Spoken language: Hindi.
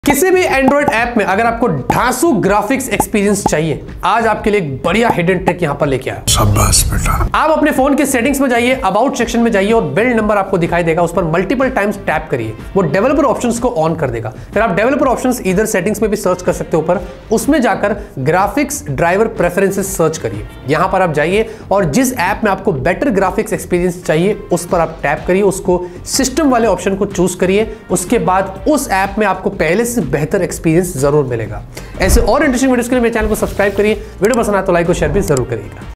किसी भी एंड्रॉइड ऐप में अगर आपको ढांसू ग्राफिक्स एक्सपीरियंस चाहिए, आज आपके लिए एक बढ़िया हिडन ट्रिक यहां पर लेके आया। शाबाश बेटा। आप अपने फोन के सेटिंग्स में जाइए, अबाउट सेक्शन में जाइए और बिल्ड नंबर आपको दिखाई देगा, उस पर मल्टीपल टाइम्स टैप करिए, वो डेवलपर ऑप्शंस को ऑन कर देगा। फिर आप डेवलपर ऑप्शंस इधर सेटिंग्स में भी सर्च कर सकते हो, ऊपर उसमें जाकर ग्राफिक्स ड्राइवर प्रेफरेंसेस सर्च करिए। यहां पर आप जाइए और जिस ऐप में आपको बेटर ग्राफिक्स एक्सपीरियंस चाहिए उस पर आप टैप करिए, उसको सिस्टम वाले ऑप्शन को चूज करिए। उसके बाद उस ऐप में आपको पहले से बेहतर एक्सपीरियंस जरूर मिलेगा। ऐसे और इंटरेस्टिंग वीडियोस के लिए मेरे चैनल को सब्सक्राइब करिए। वीडियो पसंद आए तो लाइक और शेयर भी जरूर करिएगा।